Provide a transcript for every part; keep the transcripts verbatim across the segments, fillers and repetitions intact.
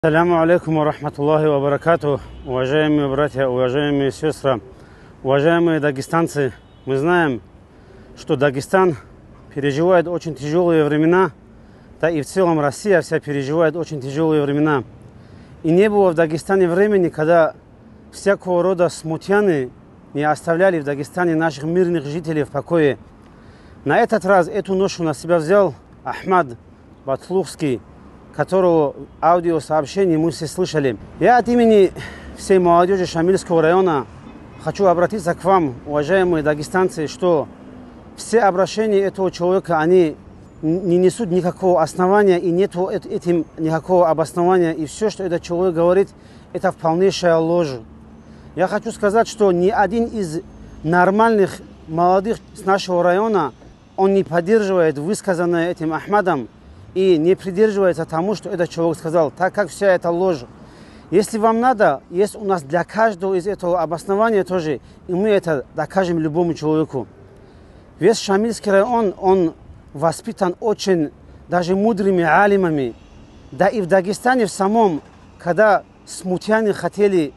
Ассаляму алейкум ва рахматуллахи ва баракату. Уважаемые братья, уважаемые сестры, уважаемые дагестанцы, мы знаем, что Дагестан переживает очень тяжелые времена, да и в целом Россия вся переживает очень тяжелые времена. И не было в Дагестане времени, когда всякого рода смутьяны не оставляли в Дагестане наших мирных жителей в покое. На этот раз эту ношу на себя взял Ахмад Батлухский, которого аудиосообщение мы все слышали. Я от имени всей молодежи Шамильского района хочу обратиться к вам, уважаемые дагестанцы, что все обращения этого человека, они не несут никакого основания и нет этим никакого обоснования. И все, что этот человек говорит, это полнейшая ложь. Я хочу сказать, что ни один из нормальных молодых с нашего района, он не поддерживает высказанное этим Ахмадом и не придерживается тому, что этот человек сказал, так как вся эта ложь. Если вам надо, есть у нас для каждого из этого обоснования тоже, и мы это докажем любому человеку. Весь Шамильский район, он воспитан очень даже мудрыми алимами. Да и в Дагестане в самом, когда смутьяне хотели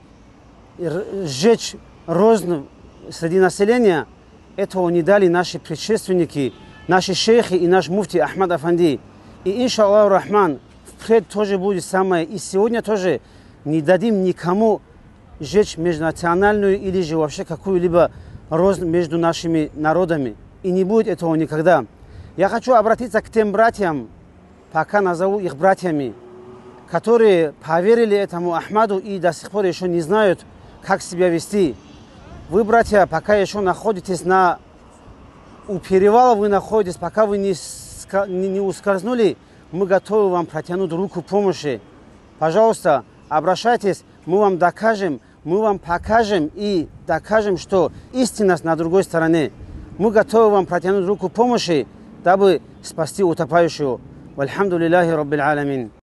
сжечь рознь среди населения, этого не дали наши предшественники, наши шейхи и наш муфти Ахмад Афанди. И иншаллаху рахман, впредь тоже будет самое. И сегодня тоже не дадим никому сжечь межнациональную или же вообще какую-либо рознь между нашими народами. И не будет этого никогда. Я хочу обратиться к тем братьям, пока назову их братьями, которые поверили этому Ахмаду и до сих пор еще не знают, как себя вести. Вы, братья, пока еще находитесь на... у перевала, вы находитесь, пока вы не... не ускользнули, мы готовы вам протянуть руку помощи. Пожалуйста, обращайтесь, мы вам докажем, мы вам покажем и докажем, что истина на другой стороне. Мы готовы вам протянуть руку помощи, дабы спасти утопающего. Вальхамду лиллахи раббил аламин.